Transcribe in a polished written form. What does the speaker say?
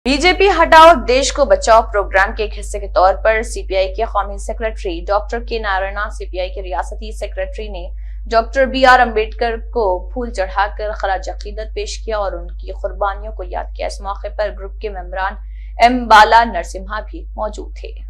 BJP हटाओ देश को बचाओ प्रोग्राम के एक हिस्से के तौर पर सीपीआई के कौमी सेक्रेटरी डॉक्टर के नारायण सीपीआई के रियासती सेक्रेटरी ने डॉक्टर बी.आर. अम्बेडकर को फूल चढ़ाकर खराज अकीदत पेश किया और उनकी कुर्बानियों को याद किया। इस मौके पर ग्रुप के मेंबरान एम. बाला नरसिम्हा भी मौजूद थे।